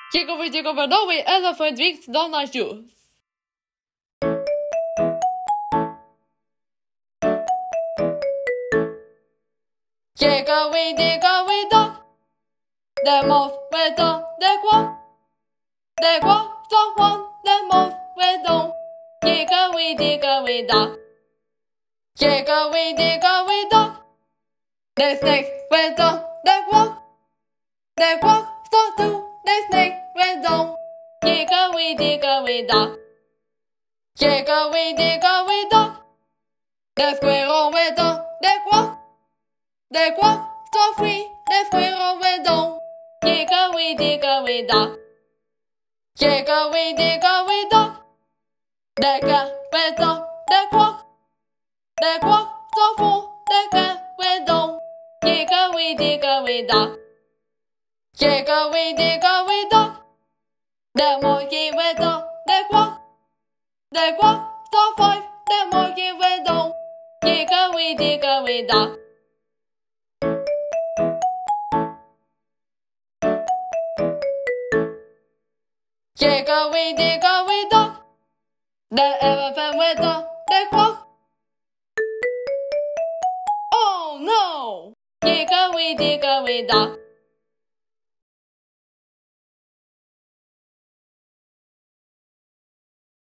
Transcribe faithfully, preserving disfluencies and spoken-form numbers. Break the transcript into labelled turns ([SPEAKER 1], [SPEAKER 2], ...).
[SPEAKER 1] Hickory, Dickory, Nursery, elephant drinks donut juice. Hickory, Dickory, dock. The mouse went on the quack. The quack saw one, the mouse went on. Hickory, Dickory, dock. Hickory, Dickory, dock. The snake went on the quack. The quack saw two, the snake went on. Hickory, Dickory, dock. Hickory, Dickory, dock. The squirrel went on the quack. The quack saw three, the squirrel went on. Hickory, Dickory, dock. Hickory, Dickory, dock. The cat went on the quack. The quack saw four, the cat went on. Hickory, Dickory, dock. Hickory, Dickory, dock. The monkey went on the quack. The quack saw five, the monkey went on. Hickory, Dickory, dock. Hickory, Dickory, dock. The elephant went on the quack. Oh no! Hickory, Dickory, dock.